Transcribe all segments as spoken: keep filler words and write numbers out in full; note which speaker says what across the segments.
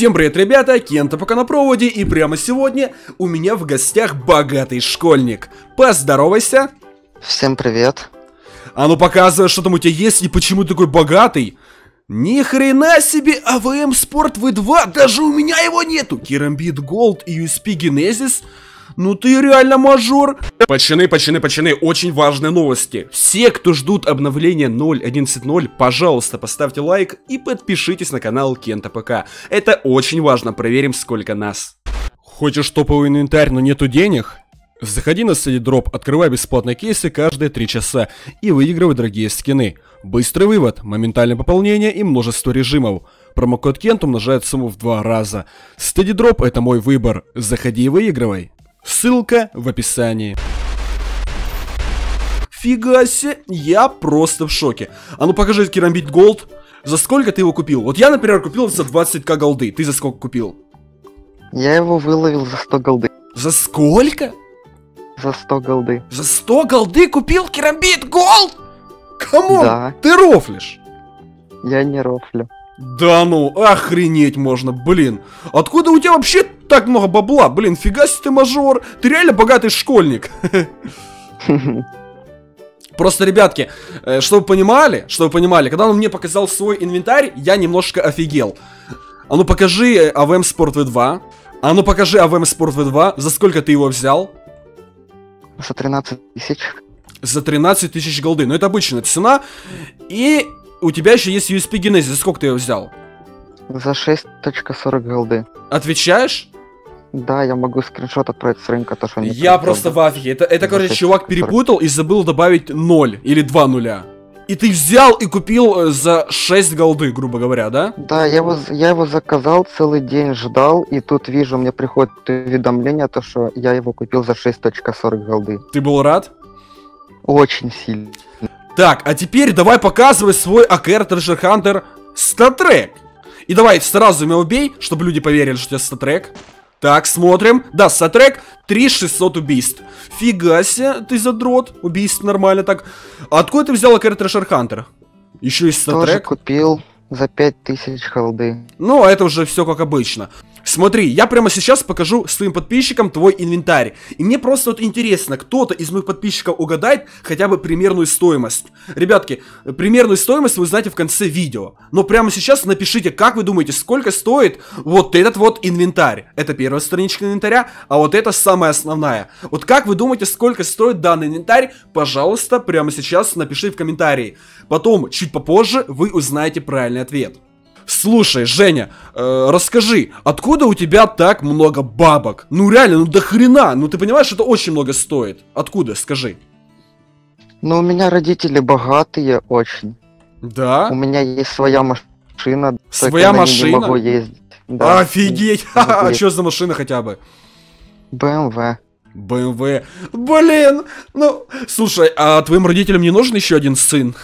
Speaker 1: Всем привет, ребята, Кента пока на проводе, и прямо сегодня у меня в гостях богатый школьник. Поздоровайся.
Speaker 2: Всем привет.
Speaker 1: А ну показывай, что там у тебя есть и почему ты такой богатый. Ни хрена себе, АВМ Sport ви два, даже у меня его нету. Керамбит Gold и ю эс пи Genesis. Ну ты реально мажор. Пацаны, пацаны, пацаны, очень важные новости. Все, кто ждут обновления ноль точка одиннадцать ноль, пожалуйста, поставьте лайк и подпишитесь на канал Кента ПК. Это очень важно, проверим, сколько нас. Хочешь топовый инвентарь, но нету денег? Заходи на SteadyDrop, открывай бесплатные кейсы каждые три часа и выигрывай дорогие скины. Быстрый вывод, моментальное пополнение и множество режимов. Промокод Кент умножает сумму в два раза. SteadyDrop — это мой выбор. Заходи и выигрывай. Ссылка в описании. Фига себе, я просто в шоке. А ну покажи Керамбит Gold. За сколько ты его купил? Вот я, например, купил за двадцать тысяч голды. Ты за сколько купил?
Speaker 2: Я его выловил за сто голды.
Speaker 1: За сколько?
Speaker 2: За сто голды.
Speaker 1: За сто голды купил Керамбит Gold? Камон,
Speaker 2: Да.
Speaker 1: ты рофлишь.
Speaker 2: Я не рофлю.
Speaker 1: Да ну, охренеть можно, блин. Откуда у тебя вообще так много бабла? Блин, фига себе ты мажор. Ты реально богатый школьник. Просто, ребятки, чтобы вы понимали, чтобы вы понимали, когда он мне показал свой инвентарь, я немножко офигел. А ну покажи АВМ Sport ви два. А ну покажи АВМ Sport ви два. За сколько ты его взял?
Speaker 2: За тринадцать тысяч.
Speaker 1: За тринадцать тысяч голды. Ну это обычная цена. И у тебя еще есть ю эс пи Genesis. За сколько ты его взял?
Speaker 2: За шесть точка сорок голды.
Speaker 1: Отвечаешь?
Speaker 2: Да, я могу скриншот отправить с рынка, то что они.
Speaker 1: Я просто в афиге. Это, это короче, чувак перепутал и забыл добавить ноль или два нуля. И ты взял и купил за шесть голды, грубо говоря, да?
Speaker 2: Да, я его, я его заказал, целый день ждал, и тут вижу, мне приходит уведомление, то что я его купил за шесть точка сорок голды.
Speaker 1: Ты был рад?
Speaker 2: Очень сильно.
Speaker 1: Так, а теперь давай показывай свой эй кей ар Treasure Hunter статрек. И давай сразу меня убей, чтобы люди поверили, что у тебя статрек. Так, смотрим. Да, статрек три тысячи шестьсот убийств. Фига себе, ты задрот. Убийств нормально так. А откуда ты взял эй кей ар Treasure Hunter? Еще есть статрек.
Speaker 2: Тоже купил за пять тысяч голды.
Speaker 1: Ну, это уже все как обычно. Смотри, я прямо сейчас покажу своим подписчикам твой инвентарь. И мне просто вот интересно, кто-то из моих подписчиков угадает хотя бы примерную стоимость. Ребятки, примерную стоимость вы узнаете в конце видео. Но прямо сейчас напишите, как вы думаете, сколько стоит вот этот вот инвентарь. Это первая страничка инвентаря, а вот это самая основная. Вот как вы думаете, сколько стоит данный инвентарь? Пожалуйста, прямо сейчас напишите в комментарии. Потом, чуть попозже, вы узнаете правильный ответ. Слушай, Женя, э, расскажи, откуда у тебя так много бабок? Ну реально, ну до хрена, ну ты понимаешь, это очень много стоит. Откуда, скажи?
Speaker 2: Ну, у меня родители богатые очень.
Speaker 1: Да?
Speaker 2: У меня есть своя машина.
Speaker 1: Своя машина?
Speaker 2: Не могу ездить. Да.
Speaker 1: Офигеть! А что за машина хотя бы?
Speaker 2: бэ эм вэ.
Speaker 1: бэ эм вэ. Блин! Ну, слушай, а твоим родителям не нужен еще один сын?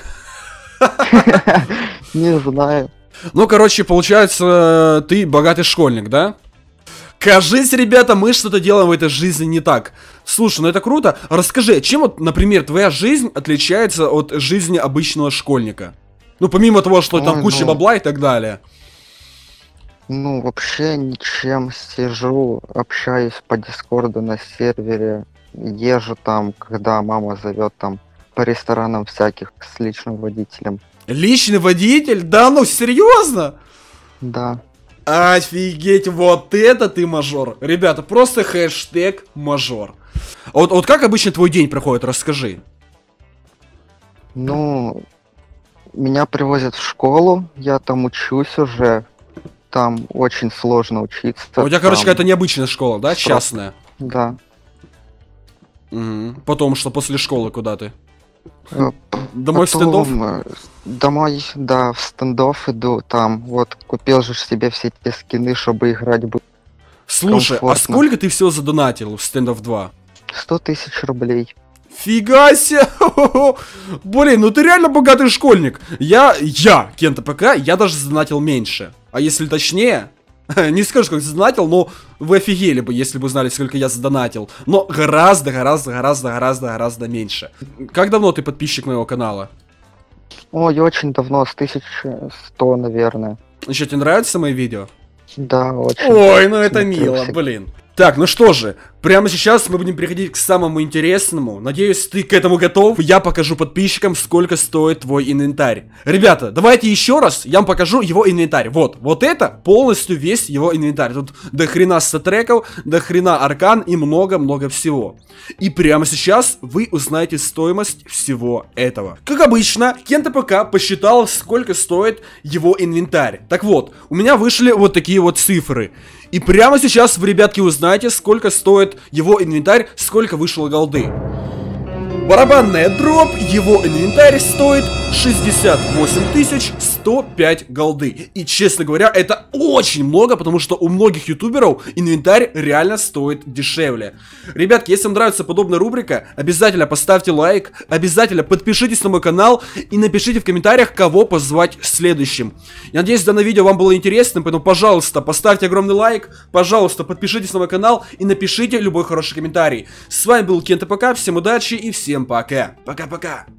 Speaker 2: Не знаю.
Speaker 1: Ну, короче, получается, ты богатый школьник, да? Кажись, ребята, мы что-то делаем в этой жизни не так. Слушай, ну это круто. Расскажи, чем вот, например, твоя жизнь отличается от жизни обычного школьника? Ну, помимо того, что
Speaker 2: Ой,
Speaker 1: там куча
Speaker 2: ну...
Speaker 1: бабла и так далее.
Speaker 2: Ну, вообще ничем. Сижу, общаюсь по дискорду на сервере. Езжу там, когда мама зовет там по ресторанам всяких с личным водителем. Личный
Speaker 1: водитель? Да ну, серьезно?
Speaker 2: Да.
Speaker 1: Офигеть, вот это ты мажор. Ребята, просто хэштег мажор. Вот, вот как обычно твой день проходит, расскажи.
Speaker 2: Ну, меня привозят в школу, я там учусь уже. Там очень сложно учиться.
Speaker 1: А у тебя,
Speaker 2: там...
Speaker 1: короче, какая-то необычная школа, да? Частная?
Speaker 2: Да.
Speaker 1: Угу. Потом, что после школы куда ты?
Speaker 2: Домой в стендов? Домой, да, в стендов иду, там, вот, купил же себе все эти скины, чтобы играть было.
Speaker 1: Слушай, комфортно. А сколько ты всего задонатил в стендов два?
Speaker 2: сто тысяч рублей.
Speaker 1: Фига себе! Блин, ну ты реально богатый школьник. Я, я, Кента ПК, я даже задонатил меньше. А если точнее... Не скажу, сколько задонатил, но вы офигели бы, если бы знали, сколько я задонатил. Но гораздо, гораздо, гораздо, гораздо, гораздо меньше. Как давно ты подписчик моего канала?
Speaker 2: Ой, очень давно, с тысячи сто, наверное.
Speaker 1: Еще тебе нравятся мои видео?
Speaker 2: Да, очень.
Speaker 1: Ой, ну это
Speaker 2: смотрю
Speaker 1: мило,
Speaker 2: всегда.
Speaker 1: блин. Так, ну что же, прямо сейчас мы будем переходить к самому интересному. Надеюсь, ты к этому готов. Я покажу подписчикам, сколько стоит твой инвентарь. Ребята, давайте еще раз я вам покажу его инвентарь. Вот, вот это полностью весь его инвентарь. Тут до хрена статреков, до хрена аркан и много-много всего. И прямо сейчас вы узнаете стоимость всего этого. Как обычно, Кента ПК посчитал, сколько стоит его инвентарь. Так вот, у меня вышли вот такие вот цифры. И прямо сейчас вы, ребятки, узнаете, сколько стоит его инвентарь, сколько вышло голды. Барабанная дробь, его инвентарь стоит шестьдесят восемь тысяч сто пять голды. И, честно говоря, это очень много, потому что у многих ютуберов инвентарь реально стоит дешевле. Ребятки, если вам нравится подобная рубрика, обязательно поставьте лайк, обязательно подпишитесь на мой канал и напишите в комментариях, кого позвать следующим. Я надеюсь, данное видео вам было интересным, поэтому, пожалуйста, поставьте огромный лайк, пожалуйста, подпишитесь на мой канал и напишите любой хороший комментарий. С вами был Кента ПК, всем удачи и всем пока. Пока-пока.